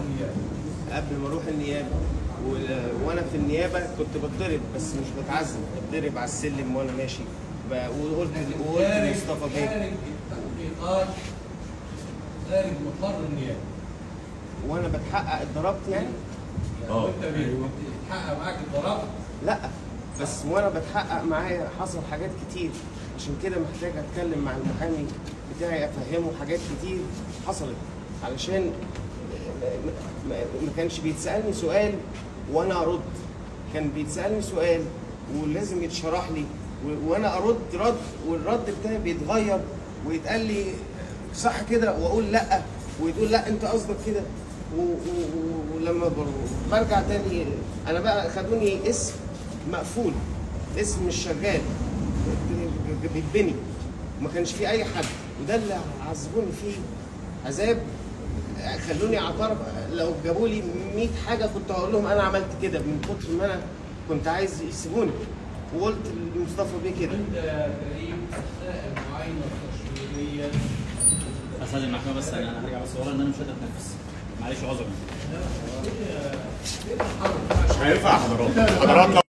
النيابه؟ قبل ما اروح النيابه وانا في النيابه كنت بتضرب، بس مش بتعذب، بتضرب على السلم وانا ماشي. وقلت لمصطفى بيه خارج التحقيقات، خارج مقر النيابه وانا بتحقق اتضربت يعني؟ وانت بيتحقق معاك اتضربت؟ لا، بس وانا بتحقق معايا حصل حاجات كتير، عشان كده محتاج اتكلم مع المحامي بتاعي افهمه حاجات كتير حصلت، علشان ما كانش بيتسالني سؤال وانا ارد، كان بيتسالني سؤال ولازم يتشرح لي وانا ارد رد، والرد بتاعي بيتغير ويتقال لي صح كده واقول لا، ويقول لا انت قصدك كده. ولما برجع تاني انا بقى خدوني اسم مقفول، اسم مش شغال بيتبني، وما كانش فيه اي حد، وده اللي عذبوني فيه عذاب. خلوني اعترف، لو جابوا لي 100 حاجه كنت هقول لهم انا عملت كده، من كتر ما انا كنت عايز يسيبوني. وقلت لمصطفى بيه كده. انت يا كريم اثناء المعاينه التشغيليه استاذ المحكمه، بس انا هرجع بس ورا ان انا مش قادر اتنفس، معلش عذرا. مش هينفع حضرات